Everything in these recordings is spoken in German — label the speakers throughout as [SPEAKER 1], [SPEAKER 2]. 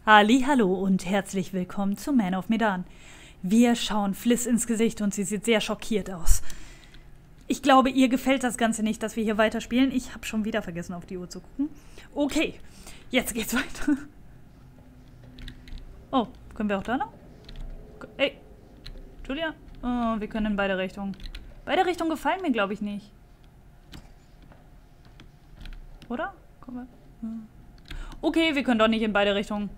[SPEAKER 1] Hallo und herzlich willkommen zu Man of Medan. Wir schauen Fliss ins Gesicht und sie sieht sehr schockiert aus. Ich glaube, ihr gefällt das Ganze nicht, dass wir hier weiterspielen. Ich habe schon wieder vergessen, auf die Uhr zu gucken. Okay, jetzt geht's weiter. Oh, können wir auch da noch? Ey, Julia? Oh, wir können in beide Richtungen. Beide Richtungen gefallen mir, glaube ich, nicht. Oder? Okay, wir können doch nicht in beide Richtungen.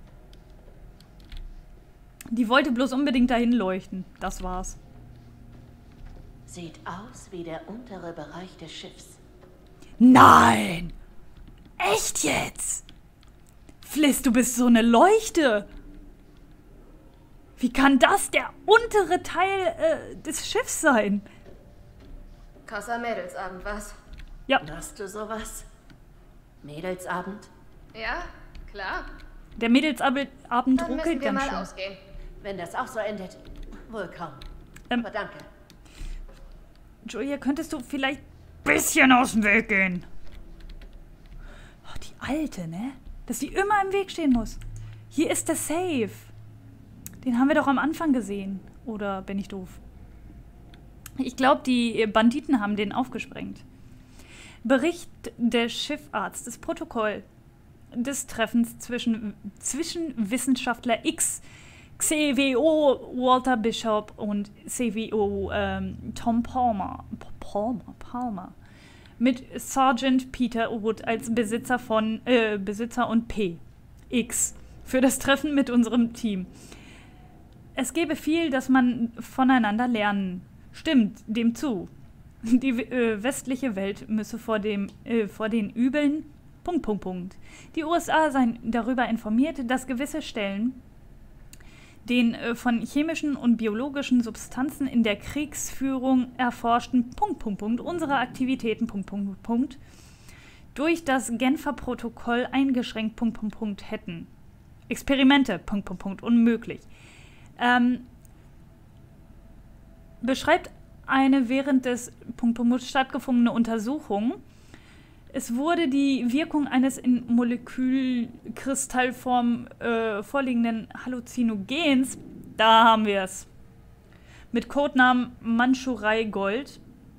[SPEAKER 1] Die wollte bloß unbedingt dahin leuchten. Das war's.
[SPEAKER 2] Sieht aus wie der untere Bereich des Schiffs.
[SPEAKER 1] Nein! Echt jetzt? Fliss, du bist so eine Leuchte! Wie kann das der untere Teil des Schiffs sein?
[SPEAKER 3] Krasser Mädelsabend, was?
[SPEAKER 1] Ja.
[SPEAKER 2] Machst du sowas? Mädelsabend?
[SPEAKER 3] Ja, klar.
[SPEAKER 1] Der Mädelsabend
[SPEAKER 3] Dann müssen
[SPEAKER 1] ruckelt
[SPEAKER 3] wir
[SPEAKER 1] ganz
[SPEAKER 3] mal
[SPEAKER 1] schön.
[SPEAKER 3] ausgehen.
[SPEAKER 2] Wenn das auch so endet, wohl kaum.
[SPEAKER 1] Ähm.
[SPEAKER 2] Aber danke.
[SPEAKER 1] Julia, könntest du vielleicht ein bisschen aus dem Weg gehen? Oh, die Alte, ne? Dass die immer im Weg stehen muss. Hier ist der Safe. Den haben wir doch am Anfang gesehen. Oder bin ich doof? Ich glaube, die Banditen haben den aufgesprengt. Bericht des Schiffarztes, Protokoll des Treffens zwischen Wissenschaftler X, CWO Walter Bishop und CWO Tom Palmer mit Sergeant Peter Wood als Besitzer und P. X für das Treffen mit unserem Team. Es gäbe viel, das man voneinander lernen. Stimmt, dem zu. Die westliche Welt müsse vor den Übeln... Die USA seien darüber informiert, dass gewisse Stellen den von chemischen und biologischen Substanzen in der Kriegsführung erforschten... unsere Aktivitäten... durch das Genfer Protokoll eingeschränkt... hätten. Experimente... unmöglich. Beschreibt eine während des stattgefundene Untersuchung. Es wurde die Wirkung eines in Molekülkristallform vorliegenden Halluzinogens, da haben wir es, mit Codenamen Mandschurei Gold,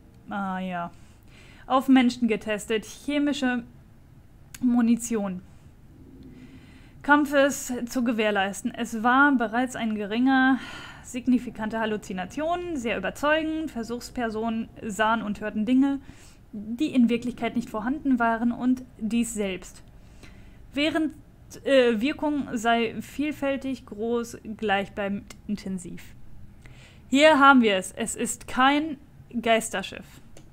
[SPEAKER 1] auf Menschen getestet, chemische Munition. Kampfes zu gewährleisten. Es war bereits ein geringer, signifikante Halluzination, sehr überzeugend. Versuchspersonen sahen und hörten Dinge, die in Wirklichkeit nicht vorhanden waren und dies selbst. Während Wirkung sei vielfältig, groß, gleichbleibend, intensiv. Hier haben wir es. Es ist kein Geisterschiff.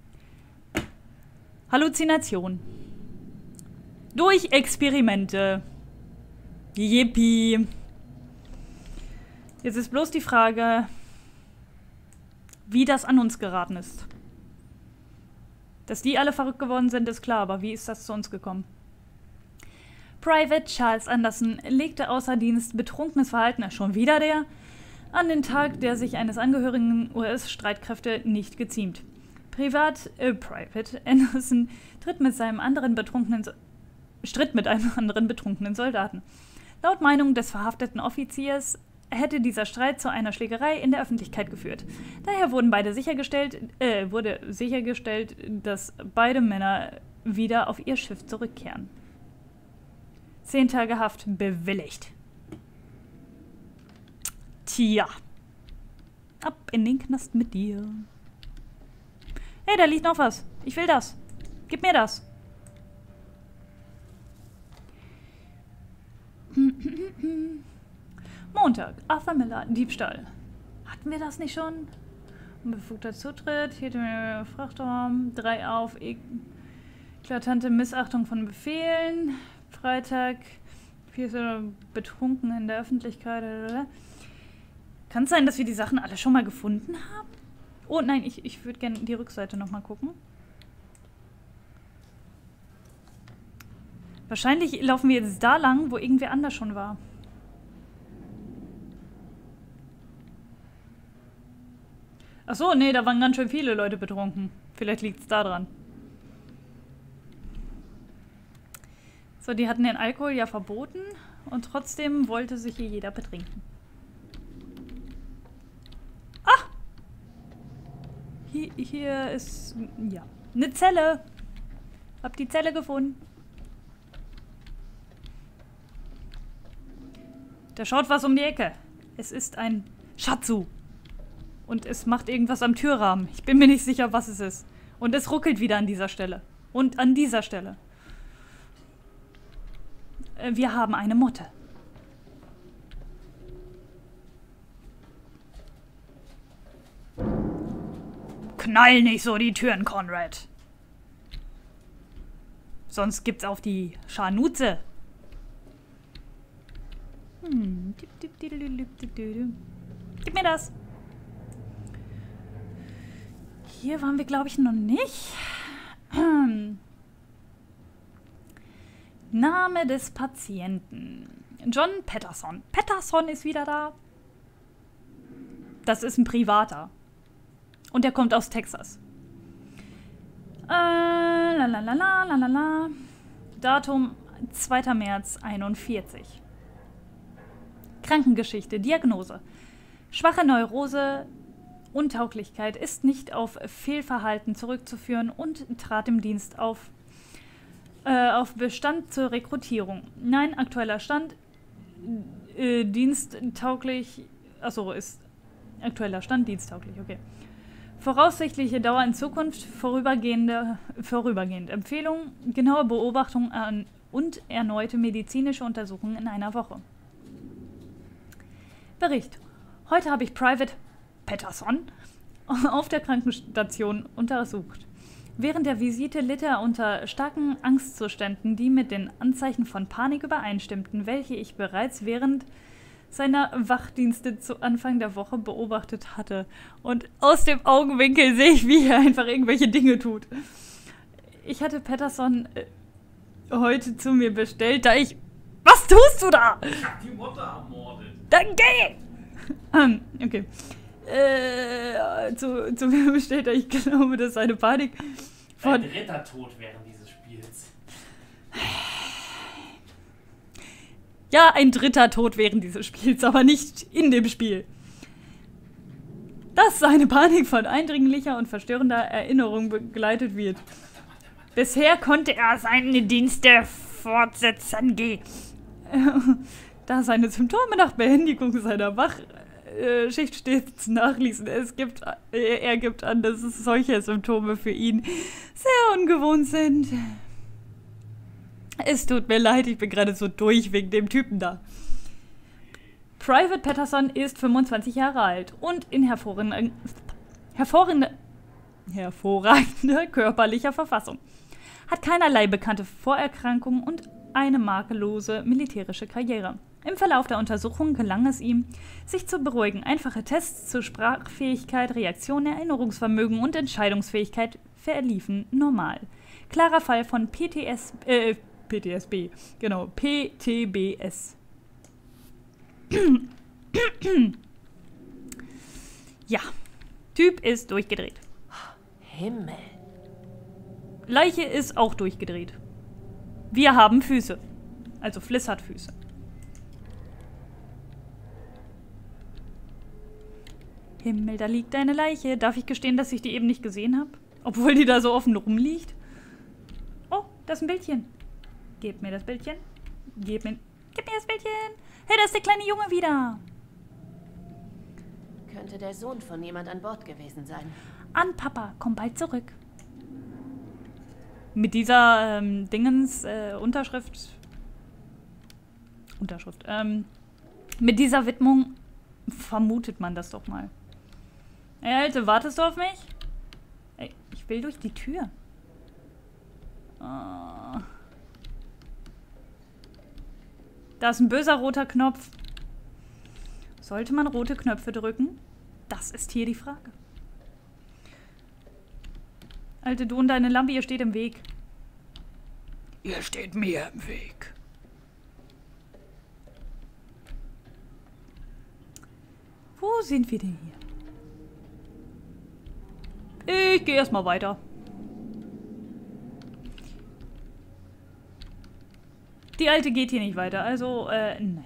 [SPEAKER 1] Halluzination. Durch Experimente. Yippie. Jetzt ist bloß die Frage, wie das an uns geraten ist. Dass die alle verrückt geworden sind, ist klar, aber wie ist das zu uns gekommen? Private Charles Anderson legte außer Dienst betrunkenes Verhalten, schon wieder der, an den Tag, der sich eines Angehörigen US-Streitkräfte nicht geziemt. Private Anderson stritt mit einem anderen betrunkenen Soldaten. Laut Meinung des verhafteten Offiziers hätte dieser Streit zu einer Schlägerei in der Öffentlichkeit geführt. Daher wurde sichergestellt, dass beide Männer wieder auf ihr Schiff zurückkehren. 10 Tage Haft bewilligt. Tja. Ab in den Knast mit dir. Hey, da liegt noch was. Ich will das. Gib mir das. Montag, Arthur Miller, Diebstahl. Hatten wir das nicht schon? Unbefugter Zutritt, hier der Frachtraum, 3 auf, eklatante Missachtung von Befehlen, Freitag, 4 betrunken in der Öffentlichkeit. Kann es sein, dass wir die Sachen alle schon mal gefunden haben? Oh nein, ich würde gerne die Rückseite nochmal gucken. Wahrscheinlich laufen wir jetzt da lang, wo irgendwer anders schon war. Achso, nee, da waren ganz schön viele Leute betrunken. Vielleicht liegt es da dran. So, die hatten den Alkohol ja verboten. Und trotzdem wollte sich hier jeder betrinken. Ah! Hier ist, ja, eine Zelle. Hab die Zelle gefunden. Da schaut was um die Ecke. Es ist ein Schatzu. Und es macht irgendwas am Türrahmen. Ich bin mir nicht sicher, was es ist. Und es ruckelt wieder an dieser Stelle. Und an dieser Stelle. Wir haben eine Motte. Knall nicht so die Türen, Conrad. Sonst gibt's auf die Scharnutze. Gib mir das. Hier waren wir, glaube ich, noch nicht. Name des Patienten. John Patterson. Patterson ist wieder da. Das ist ein Privater. Und der kommt aus Texas. Datum 2. März 41. Krankengeschichte, Diagnose. Schwache Neurose, Untauglichkeit ist nicht auf Fehlverhalten zurückzuführen und trat im Dienst auf Bestand zur Rekrutierung. Nein, aktueller Stand, diensttauglich, achso, ist aktueller Stand diensttauglich, okay. Voraussichtliche Dauer in Zukunft, vorübergehend Empfehlung, genaue Beobachtung und erneute medizinische Untersuchungen in einer Woche. Bericht. Heute habe ich Private Patterson auf der Krankenstation untersucht. Während der Visite litt er unter starken Angstzuständen, die mit den Anzeichen von Panik übereinstimmten, welche ich bereits während seiner Wachdienste zu Anfang der Woche beobachtet hatte. Und aus dem Augenwinkel sehe ich, wie er einfach irgendwelche Dinge tut. Ich hatte Patterson heute zu mir bestellt, da ich... Was tust du da?
[SPEAKER 4] Ich hab die Motte ermordet.
[SPEAKER 1] Dann geh! Okay. Zu mir bestellt er, ich glaube, dass seine Panik von...
[SPEAKER 4] Ein dritter Tod während dieses Spiels.
[SPEAKER 1] Ja, ein dritter Tod während dieses Spiels, aber nicht in dem Spiel. Dass seine Panik von eindringlicher und verstörender Erinnerung begleitet wird. Bisher konnte er seine Dienste fortsetzen, da seine Symptome nach Beendigung seiner Wachschicht stets nachließen. Er gibt an, dass solche Symptome für ihn sehr ungewohnt sind. Es tut mir leid, ich bin gerade so durch wegen dem Typen da. Private Patterson ist 25 Jahre alt und in hervorragender körperlicher Verfassung. Hat keinerlei bekannte Vorerkrankungen und eine makellose militärische Karriere. Im Verlauf der Untersuchung gelang es ihm, sich zu beruhigen. Einfache Tests zur Sprachfähigkeit, Reaktion, Erinnerungsvermögen und Entscheidungsfähigkeit verliefen normal. Klarer Fall von PTSB, genau, PTBS. Ja, Typ ist durchgedreht.
[SPEAKER 2] Himmel.
[SPEAKER 1] Leiche ist auch durchgedreht. Wir haben Füße. Also Fliss hat Füße. Himmel, da liegt eine Leiche. Darf ich gestehen, dass ich die eben nicht gesehen habe? Obwohl die da so offen rumliegt. Oh, das ist ein Bildchen. Gib mir das Bildchen. Gib mir das Bildchen. Hey, da ist der kleine Junge wieder.
[SPEAKER 2] Könnte der Sohn von jemand an Bord gewesen sein.
[SPEAKER 1] An Papa, komm bald zurück. Mit dieser Unterschrift. Mit dieser Widmung vermutet man das doch mal. Ey, Alte, wartest du auf mich? Ey, ich will durch die Tür. Oh. Da ist ein böser roter Knopf. Sollte man rote Knöpfe drücken? Das ist hier die Frage. Alte, du und deine Lampe, ihr steht im Weg. Ihr steht mir im Weg. Wo sind wir denn hier? Ich gehe erstmal weiter. Die Alte geht hier nicht weiter, also, nein.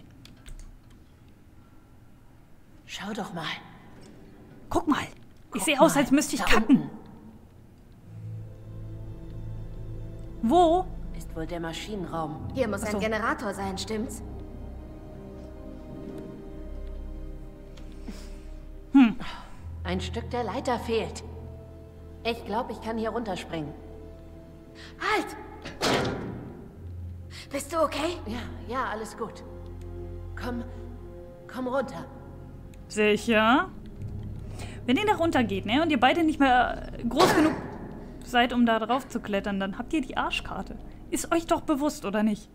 [SPEAKER 2] Schau doch mal.
[SPEAKER 1] Guck mal. Ich
[SPEAKER 2] Guck
[SPEAKER 1] sehe aus,
[SPEAKER 2] mal,
[SPEAKER 1] als müsste ich
[SPEAKER 2] da
[SPEAKER 1] kacken.
[SPEAKER 2] unten
[SPEAKER 1] Wo?
[SPEAKER 2] ist wohl der Maschinenraum.
[SPEAKER 3] Hier muss
[SPEAKER 1] Ach so.
[SPEAKER 3] ein Generator sein, stimmt's?
[SPEAKER 2] Ein Stück der Leiter fehlt. Ich glaube, ich kann hier runterspringen.
[SPEAKER 3] Halt! Bist du okay?
[SPEAKER 2] Ja, alles gut. Komm runter.
[SPEAKER 1] Sicher. Wenn ihr da runter geht, ne, und ihr beide nicht mehr groß genug seid, um da drauf zu klettern, dann habt ihr die Arschkarte. Ist euch doch bewusst, oder nicht?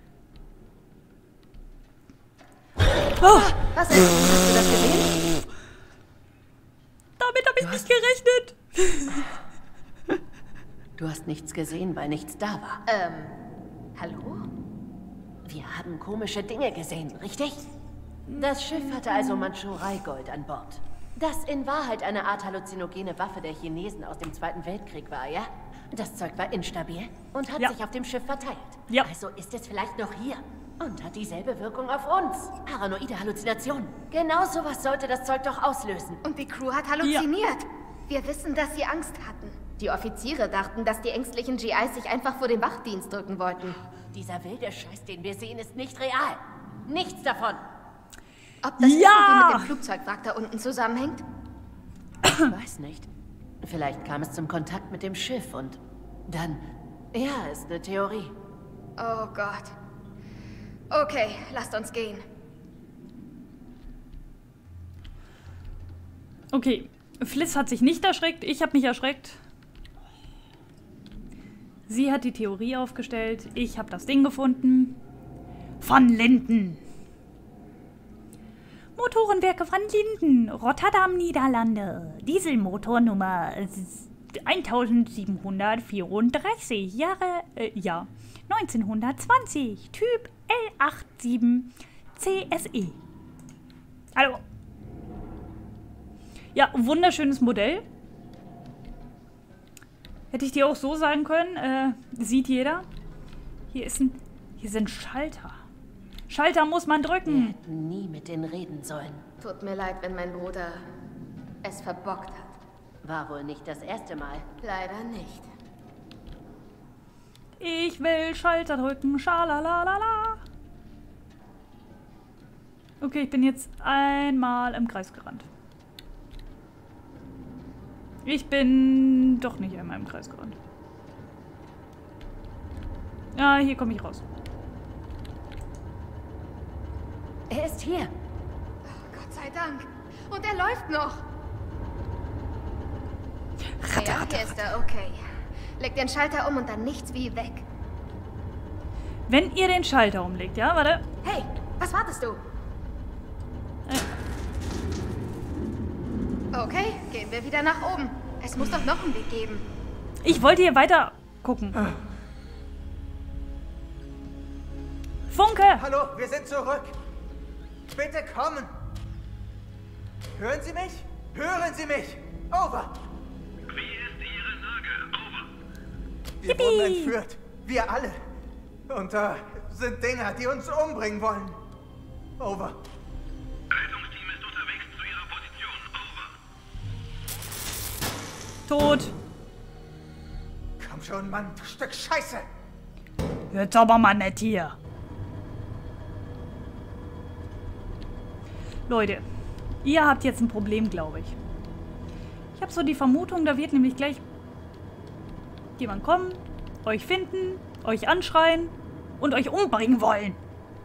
[SPEAKER 1] Oh,
[SPEAKER 3] Was ist? Hast du das gesehen?
[SPEAKER 1] damit habe ich nicht gerechnet.
[SPEAKER 2] Du hast nichts gesehen, weil nichts da war.
[SPEAKER 3] Hallo?
[SPEAKER 2] Wir haben komische Dinge gesehen, richtig? Das Schiff hatte also Mandschurei-Gold an Bord. Das in Wahrheit eine Art halluzinogene Waffe der Chinesen aus dem Zweiten Weltkrieg war, ja? Das Zeug war instabil und hat
[SPEAKER 1] Ja.
[SPEAKER 2] sich auf dem Schiff verteilt.
[SPEAKER 1] Ja.
[SPEAKER 2] Also ist es vielleicht noch hier und hat dieselbe Wirkung auf uns. Paranoide Halluzination. Genau sowas sollte das Zeug doch auslösen.
[SPEAKER 3] Und die Crew hat halluziniert. Wir wissen, dass sie Angst hatten. Die Offiziere dachten, dass die ängstlichen GIs sich einfach vor den Wachdienst drücken wollten.
[SPEAKER 2] Dieser wilde Scheiß, den wir sehen, ist nicht real. Nichts davon.
[SPEAKER 3] Ob das
[SPEAKER 1] Ja!
[SPEAKER 3] irgendwie mit dem Flugzeugwrack da unten zusammenhängt?
[SPEAKER 2] Ich weiß nicht. Vielleicht kam es zum Kontakt mit dem Schiff und dann... Ja, ist eine Theorie.
[SPEAKER 3] Oh Gott. Okay, lasst uns gehen.
[SPEAKER 1] Okay, Fliss hat sich nicht erschreckt, ich habe mich erschreckt. Sie hat die Theorie aufgestellt, ich habe das Ding gefunden. Van Linden. Motorenwerke Van Linden, Rotterdam, Niederlande. Dieselmotor Nummer 1734, Jahr 1920, Typ L87 CSE. Hallo. Ja, wunderschönes Modell. Hätte ich dir auch so sagen können. Sieht jeder. Hier sind Schalter. Schalter muss man
[SPEAKER 2] Wir
[SPEAKER 1] drücken.
[SPEAKER 2] hätten nie mit denen reden sollen.
[SPEAKER 3] Tut mir leid, wenn mein Bruder es verbockt hat.
[SPEAKER 2] War wohl nicht das erste Mal.
[SPEAKER 3] Leider nicht.
[SPEAKER 1] Ich will Schalter drücken. Schalalalala. Okay, ich bin jetzt einmal im Kreis gerannt. Ich bin doch nicht einmal im Kreis gerannt. Ja, hier komme ich raus.
[SPEAKER 2] Er ist hier.
[SPEAKER 3] Gott sei Dank. Und er läuft noch. Ja, hier ist er, okay. Leg den Schalter um und dann nichts wie weg.
[SPEAKER 1] Wenn ihr den Schalter umlegt, ja, warte.
[SPEAKER 3] Hey, was wartest du? Okay, gehen wir wieder nach oben. Es muss doch noch einen Weg geben.
[SPEAKER 1] Ich wollte hier weiter gucken. Funke!
[SPEAKER 5] Hallo, wir sind zurück. Bitte kommen. Hören Sie mich? Hören Sie mich? Over.
[SPEAKER 6] Wie ist Ihre Lage? Over.
[SPEAKER 5] Wir wurden entführt. Wir alle. Und da sind Dinger, die uns umbringen wollen. Over.
[SPEAKER 6] Rettungsteam ist unterwegs zu Ihrer Position. Over.
[SPEAKER 1] Tot.
[SPEAKER 5] Komm schon, Mann, du Stück Scheiße.
[SPEAKER 1] Jetzt aber mal nett hier. Leute, ihr habt jetzt ein Problem, glaube ich. Ich habe so die Vermutung, da wird nämlich gleich jemand kommen, euch finden, euch anschreien und euch umbringen wollen.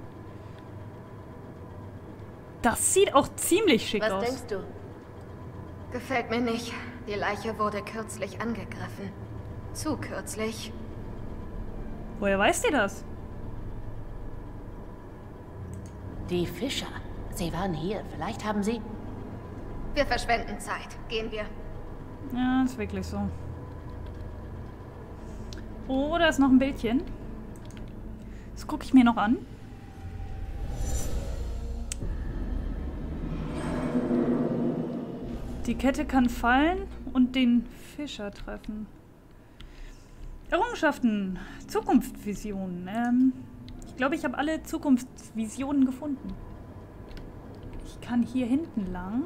[SPEAKER 1] Das sieht auch ziemlich schick
[SPEAKER 2] Was
[SPEAKER 1] aus.
[SPEAKER 2] denkst du?
[SPEAKER 3] Gefällt mir nicht. Die Leiche wurde kürzlich angegriffen. Zu kürzlich.
[SPEAKER 1] Woher weißt ihr das?
[SPEAKER 2] Die Fischer. Sie waren hier. Vielleicht haben sie...
[SPEAKER 3] Wir verschwenden Zeit. Gehen wir.
[SPEAKER 1] Ja, ist wirklich so. Oh, da ist noch ein Bildchen. Das gucke ich mir noch an. Die Kette kann fallen und den Fischer treffen. Errungenschaften, Zukunftsvisionen. Ich glaube, ich habe alle Zukunftsvisionen gefunden. Ich kann hier hinten lang.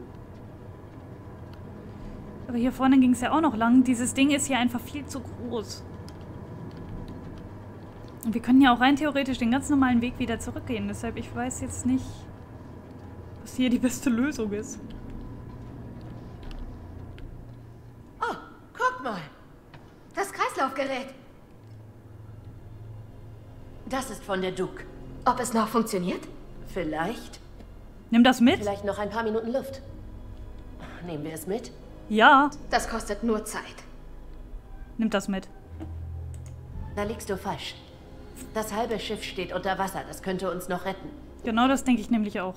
[SPEAKER 1] Aber hier vorne ging es ja auch noch lang. Dieses Ding ist hier einfach viel zu groß. Und wir können ja auch rein theoretisch den ganz normalen Weg wieder zurückgehen. Deshalb, ich weiß jetzt nicht, was hier die beste Lösung ist.
[SPEAKER 2] Oh, guck mal.
[SPEAKER 3] Das Kreislaufgerät.
[SPEAKER 2] Das ist von der Duke.
[SPEAKER 3] Ob es noch funktioniert?
[SPEAKER 2] Vielleicht.
[SPEAKER 1] Nimm das mit?
[SPEAKER 2] Vielleicht noch ein paar Minuten Luft. Nehmen wir es mit?
[SPEAKER 1] Ja,
[SPEAKER 3] Das kostet nur Zeit.
[SPEAKER 1] nimm das mit.
[SPEAKER 2] Da liegst du falsch. Das halbe Schiff steht unter Wasser. Das könnte uns noch retten.
[SPEAKER 1] Genau das denke ich nämlich auch.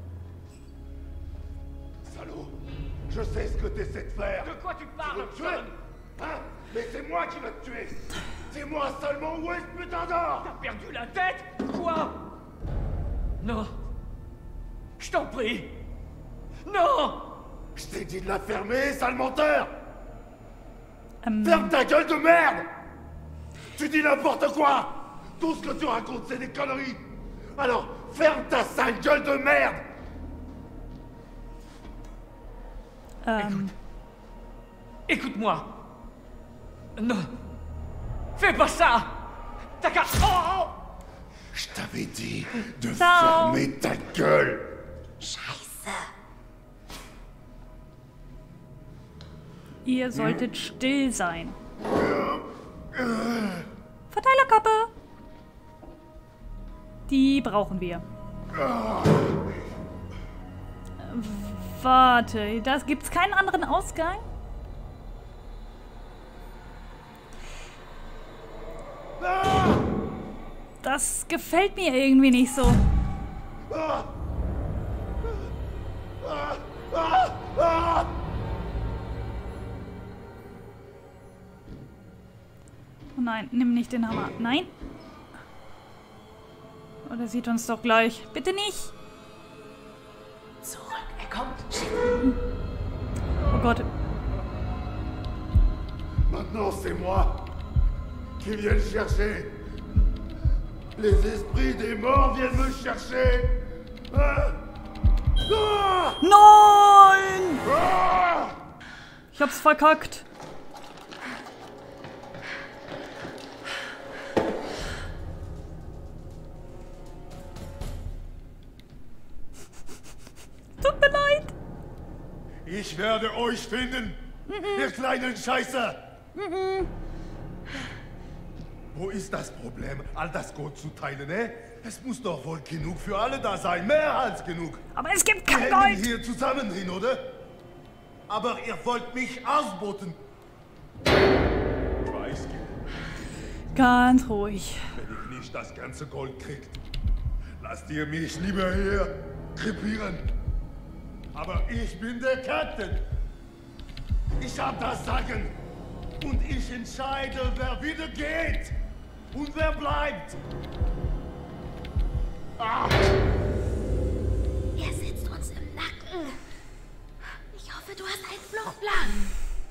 [SPEAKER 6] Salaud! Je sais ce que t'essaies de faire!
[SPEAKER 4] De quoi tu
[SPEAKER 6] Tu
[SPEAKER 4] parles,
[SPEAKER 6] veux me tuer? Hein? Mais c'est moi qui vais te tuer! C'est moi seulement! Où est ce putain d'or?
[SPEAKER 4] T'as perdu la tête? Quoi? Non. Je t'en prie. Non!
[SPEAKER 6] Je t'ai dit de la fermer, sale menteur!
[SPEAKER 1] Ähm,
[SPEAKER 6] Ferme ta gueule de merde! Tu dis n'importe quoi! Tout ce que tu racontes, c'est des conneries! Alors, ferme ta sale gueule de merde!
[SPEAKER 4] Écoute-moi. Non. Fais pas ça! T'as qu'à... Oh!
[SPEAKER 6] Je t'avais dit de
[SPEAKER 1] Ciao.
[SPEAKER 6] fermer ta gueule!
[SPEAKER 1] ihr solltet still sein. Verteilerkappe. Die brauchen wir. Warte, gibt's keinen anderen Ausgang? Das gefällt mir irgendwie nicht so. Oh nein, nimm nicht den Hammer. Nein. Oh, der sieht uns doch gleich. Bitte nicht.
[SPEAKER 2] Zurück. Er kommt.
[SPEAKER 1] Oh Gott.
[SPEAKER 6] Maintenant, c'est moi qui viens le chercher. Les esprits des morts viennent me chercher. Ah! Ah!
[SPEAKER 1] Nein!
[SPEAKER 6] Ah!
[SPEAKER 1] Ich hab's verkackt. Tut mir leid.
[SPEAKER 6] Ich werde euch finden, ihr kleinen Scheiße! Wo ist das Problem, all das Gold zu teilen, eh? Es muss doch wohl genug für alle da sein, mehr als genug.
[SPEAKER 1] Aber es gibt
[SPEAKER 6] Wir
[SPEAKER 1] kein
[SPEAKER 6] hängen
[SPEAKER 1] Gold.
[SPEAKER 6] hier zusammen drin, oder? Aber ihr wollt mich ausboten. Weiß,
[SPEAKER 1] Ganz ruhig.
[SPEAKER 6] wenn ich nicht das ganze Gold kriegt, lasst ihr mich lieber hier krepieren. Aber ich bin der Captain. Ich hab das Sagen. Und ich entscheide, wer wieder geht und wer bleibt. Ah.
[SPEAKER 3] Er sitzt uns im Nacken. Ich hoffe, du hast einen Fluchtplan.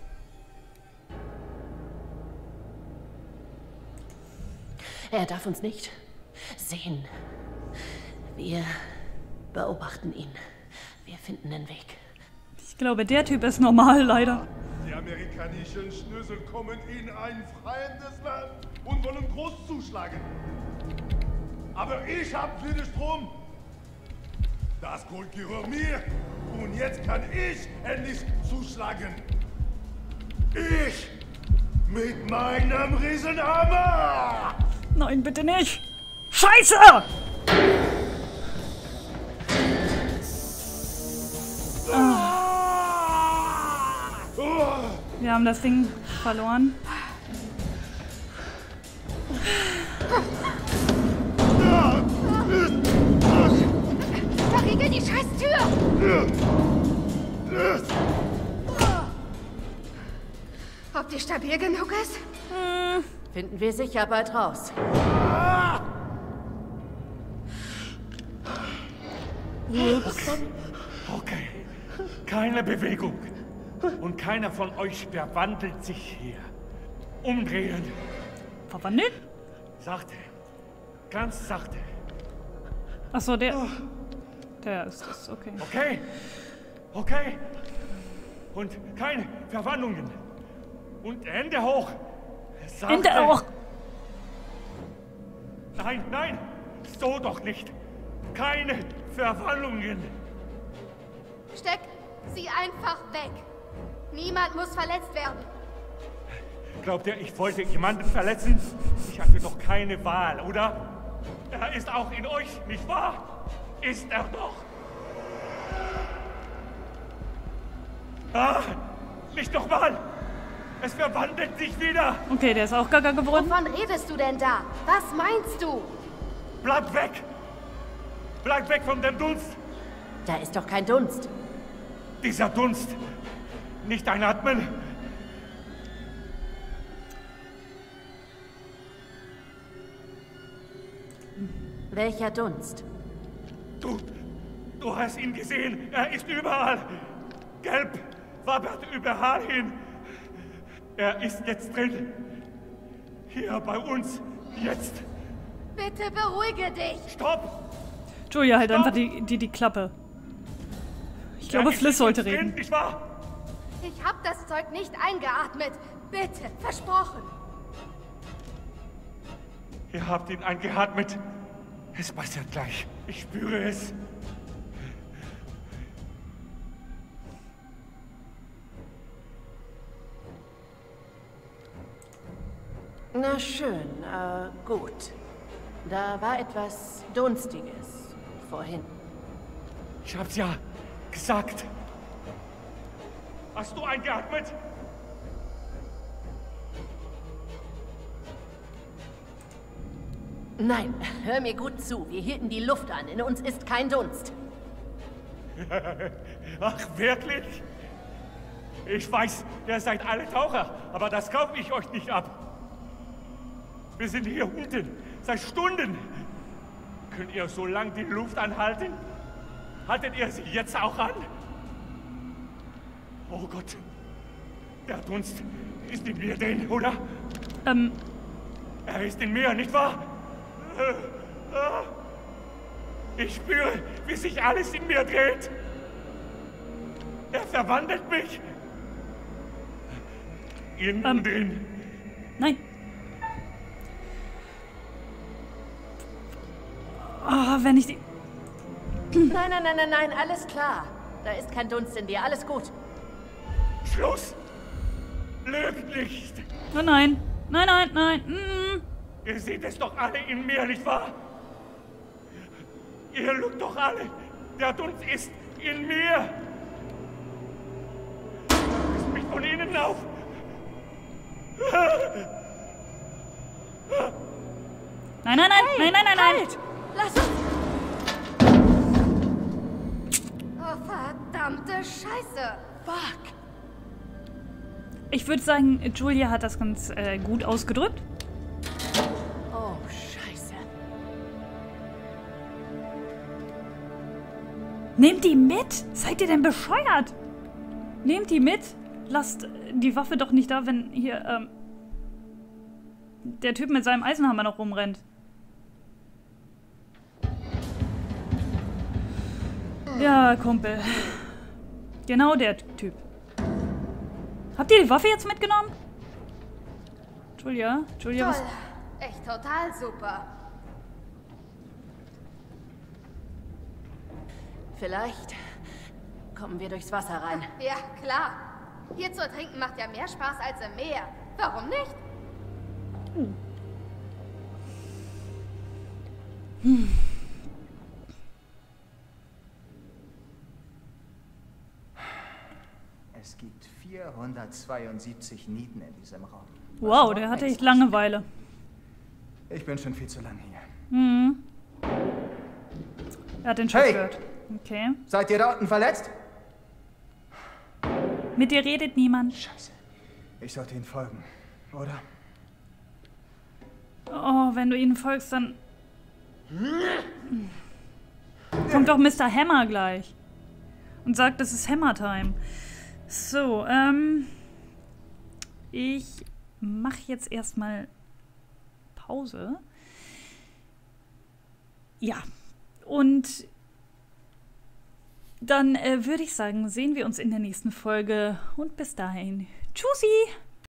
[SPEAKER 2] Er darf uns nicht sehen. Wir beobachten ihn. Wir finden einen Weg.
[SPEAKER 1] Ich glaube, der Typ ist normal, leider.
[SPEAKER 6] Die amerikanischen Schnösel kommen in ein fremdes Land und wollen groß zuschlagen. Aber ich hab wieder Strom. Das Gold gehört mir und jetzt kann ich endlich zuschlagen. Ich mit meinem Riesenhammer!
[SPEAKER 1] Nein, bitte nicht. Scheiße! Wir haben das Ding verloren.
[SPEAKER 3] Verriegel die scheiß Tür! Ob die stabil genug ist?
[SPEAKER 2] Finden wir sicher bald raus.
[SPEAKER 7] Okay. Keine Bewegung. Und keiner von euch verwandelt sich hier. Umdrehen.
[SPEAKER 1] Verwandelt?
[SPEAKER 7] Sachte. Ganz sachte.
[SPEAKER 1] Achso, der ist das, okay.
[SPEAKER 7] Okay. Okay. Und keine Verwandlungen. Und Hände hoch.
[SPEAKER 1] Hände hoch.
[SPEAKER 7] Nein, nein. So doch nicht. Keine Verwandlungen.
[SPEAKER 3] Steck sie einfach weg. Niemand muss verletzt werden.
[SPEAKER 7] Glaubt ihr, ich wollte jemanden verletzen? Ich hatte doch keine Wahl, oder? Er ist auch in euch, nicht wahr? Ist er doch. Ah, nicht nochmal. Es verwandelt sich wieder.
[SPEAKER 1] Okay, der ist auch gaga geworden.
[SPEAKER 3] Wovon redest du denn da? Was meinst du?
[SPEAKER 7] Bleibt weg. Bleibt weg von dem Dunst.
[SPEAKER 2] Da ist doch kein Dunst.
[SPEAKER 7] Dieser Dunst. Nicht einatmen.
[SPEAKER 2] Welcher Dunst?
[SPEAKER 7] Du hast ihn gesehen. Er ist überall. Gelb wabbert überall hin. Er ist jetzt drin. Hier bei uns. Jetzt.
[SPEAKER 3] Bitte beruhige dich.
[SPEAKER 7] Stopp.
[SPEAKER 1] Julia, halt einfach die Klappe. Ich glaube, Fliss sollte reden.
[SPEAKER 7] Nicht wahr?
[SPEAKER 3] Ich hab das Zeug nicht eingeatmet. Bitte, versprochen.
[SPEAKER 7] Ihr habt ihn eingeatmet. Es passiert gleich. Ich spüre es.
[SPEAKER 2] Na schön, gut. Da war etwas Dunstiges vorhin.
[SPEAKER 7] Ich hab's ja gesagt. Hast du eingeatmet?
[SPEAKER 2] Nein, hör mir gut zu. Wir hielten die Luft an. In uns ist kein Dunst.
[SPEAKER 7] Ach, wirklich? Ich weiß, ihr seid alle Taucher, aber das kaufe ich euch nicht ab. Wir sind hier unten, seit Stunden. Könnt ihr so lange die Luft anhalten? Haltet ihr sie jetzt auch an? Oh Gott, der Dunst ist in mir drin, oder? Er ist in mir, nicht wahr? Ich spüre, wie sich alles in mir dreht. Er verwandelt mich. Innen drin.
[SPEAKER 1] Nein. Oh, wenn ich die...
[SPEAKER 2] Nein, nein, nein, nein, nein, alles klar. Da ist kein Dunst in dir, alles gut.
[SPEAKER 7] Schluss! Lügt nicht!
[SPEAKER 1] Oh nein. Nein, nein, nein. Mm.
[SPEAKER 7] Ihr seht es doch alle in mir, nicht wahr? Ihr lügt doch alle. Der Dunst ist in mir. Ist mich von innen auf.
[SPEAKER 1] Nein, nein, nein,
[SPEAKER 2] Hey,
[SPEAKER 1] nein, nein, nein, nein.
[SPEAKER 2] halt! Lass uns...
[SPEAKER 3] Oh, verdammte Scheiße.
[SPEAKER 2] Fuck!
[SPEAKER 1] Ich würde sagen, Julia hat das ganz gut ausgedrückt.
[SPEAKER 2] Oh, Scheiße.
[SPEAKER 1] Nehmt die mit? Seid ihr denn bescheuert? Nehmt die mit? Lasst die Waffe doch nicht da, wenn hier der Typ mit seinem Eisenhammer noch rumrennt. Ja, Kumpel. Genau der Typ. Habt ihr die Waffe jetzt mitgenommen? Julia? Julia, was...
[SPEAKER 3] Toll. Echt total super.
[SPEAKER 2] Vielleicht kommen wir durchs Wasser rein.
[SPEAKER 3] Ja, klar. Hier zu ertrinken macht ja mehr Spaß als im Meer. Warum nicht?
[SPEAKER 5] Es gibt 472 Nieten in diesem Raum.
[SPEAKER 1] Wow, der hatte echt Langeweile.
[SPEAKER 5] Ich bin schon viel zu lange hier.
[SPEAKER 1] Mhm. Er hat den Schuss
[SPEAKER 5] Hey!
[SPEAKER 1] gehört. Okay.
[SPEAKER 5] Seid ihr da unten verletzt?
[SPEAKER 1] Mit dir redet niemand.
[SPEAKER 5] Scheiße. Ich sollte ihnen folgen, oder?
[SPEAKER 1] Oh, wenn du ihnen folgst, dann... Kommt doch Mr. Hammer gleich. Und sagt, es ist Hammer-Time. So, ich mache jetzt erstmal Pause. Ja. Und dann würde ich sagen, sehen wir uns in der nächsten Folge. Und bis dahin. Tschüssi!